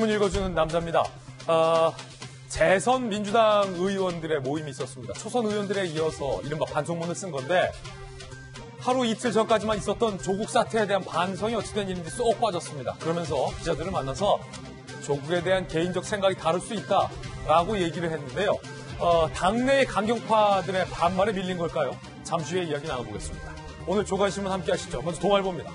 신문 읽어주는 남자입니다. 재선 민주당 의원들의 모임이 있었습니다. 초선 의원들에 이어서 이른바 반성문을 쓴 건데 하루 이틀 전까지만 있었던 조국 사태에 대한 반성이 어찌된 일인지 쏙 빠졌습니다. 그러면서 기자들을 만나서 조국에 대한 개인적 생각이 다를 수 있다라고 얘기를 했는데요. 당내의 강경파들의 반발에 밀린 걸까요? 잠시 후에 이야기 나눠보겠습니다. 오늘 조간신문 함께 하시죠. 먼저 동아일보입니다.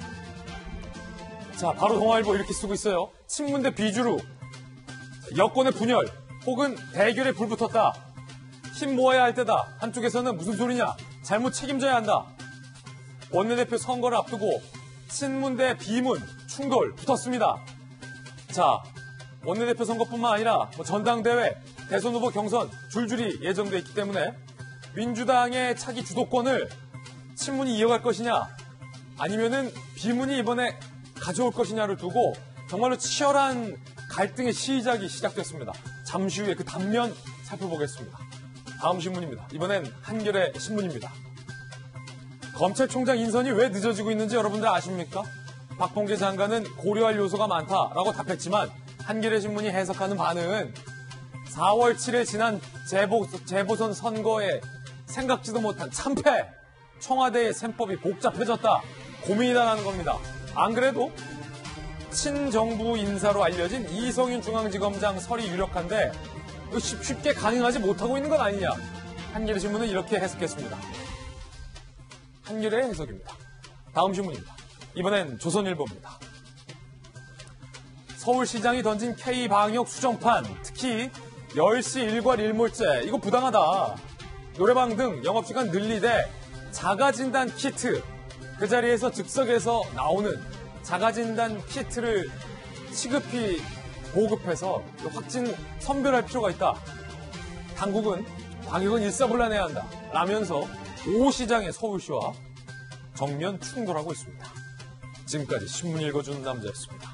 자, 바로 동아일보 이렇게 쓰고 있어요. 친문대 비주류, 여권의 분열, 혹은 대결에 불붙었다. 힘 모아야 할 때다. 한쪽에서는 무슨 소리냐. 잘못 책임져야 한다. 원내대표 선거를 앞두고 친문 대 비문 충돌 붙었습니다. 자, 원내대표 선거뿐만 아니라 전당대회, 대선 후보 경선 줄줄이 예정돼 있기 때문에 민주당의 차기 주도권을 친문이 이어갈 것이냐 아니면은 비문이 이번에 가져올 것이냐를 두고 정말로 치열한 갈등의 시작이 시작됐습니다. 잠시 후에 그 단면 살펴보겠습니다. 다음 신문입니다. 이번엔 한겨레 신문입니다. 검찰총장 인선이 왜 늦어지고 있는지 여러분들 아십니까? 박범계 장관은 고려할 요소가 많다라고 답했지만 한겨레 신문이 해석하는 바는 4월 7일 지난 재보선 선거에 생각지도 못한 참패, 청와대의 셈법이 복잡해졌다, 고민이다라는 겁니다. 안 그래도 친정부 인사로 알려진 이성윤 중앙지검장 설이 유력한데 쉽게 가능하지 못하고 있는 건 아니냐. 한겨레 신문은 이렇게 해석했습니다. 한겨레의 해석입니다. 다음 신문입니다. 이번엔 조선일보입니다. 서울시장이 던진 K방역 수정판, 특히 10시 일괄 일몰제, 이거 부당하다. 노래방 등 영업시간 늘리되 자가진단 키트, 그 자리에서 즉석에서 나오는 자가진단 키트를 시급히 보급해서 확진 선별할 필요가 있다. 당국은 방역은 일사불란해야 한다 라면서 오 시장의 서울시와 정면 충돌하고 있습니다. 지금까지 신문 읽어주는 남자였습니다.